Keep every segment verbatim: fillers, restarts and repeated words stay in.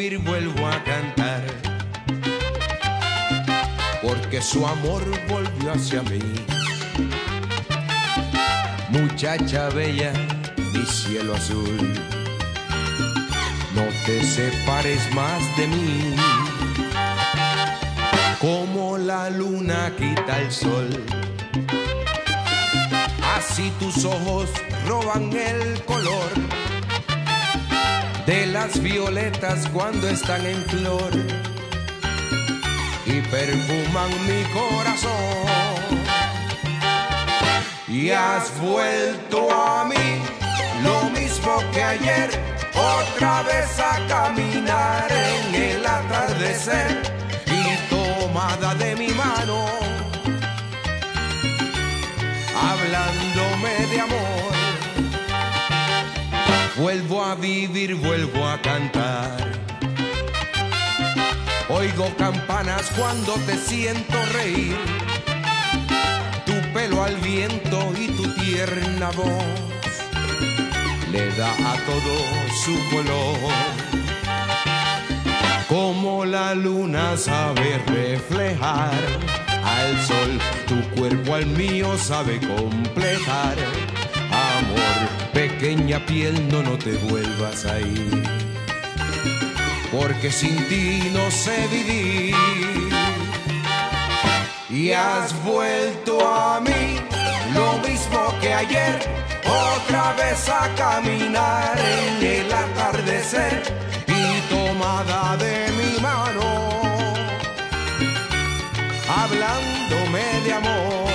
vivir vuelvo a cantar, porque su amor volvió hacia mí. Muchacha bella, mi cielo azul, no te separes más de mí. Como la luna quita el sol, así tus ojos roban el color de las violetas cuando están en flor y perfuman mi corazón. Y has vuelto a mí, lo mismo que ayer, otra vez a caminar en el atardecer, y tomada de mi mano, hablándome de amor. Vuelvo a vivir, vuelvo a cantar. Oigo campanas cuando te siento reír, tu pelo al viento y tu tierna voz le da a todo su color. Como la luna sabe reflejar al sol, tu cuerpo al mío sabe completar. Amor, pequeña piel, no, no te vuelvas a ir, porque sin ti no sé vivir. Y has vuelto a mí, lo mismo que ayer, otra vez a caminar en el atardecer, y tomada de mi mano, hablándome de amor.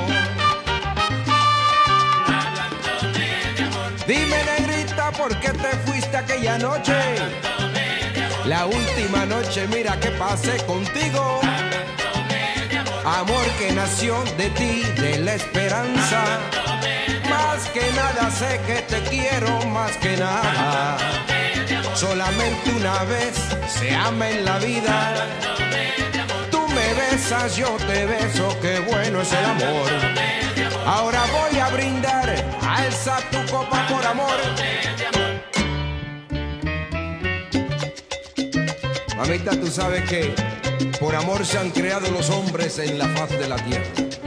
Hablándome de amor. Dime, negrita, ¿por qué te fuiste aquella noche? La última noche, mira que pasé contigo. Amor que nació de ti, de la esperanza. Más que nada sé que te quiero, más que nada. Solamente una vez se ama en la vida. Tú me besas, yo te beso, qué bueno es el amor. Ahora voy a brindar, alza tu copa por amor. Mamita, tú sabes que por amor se han creado los hombres en la faz de la tierra.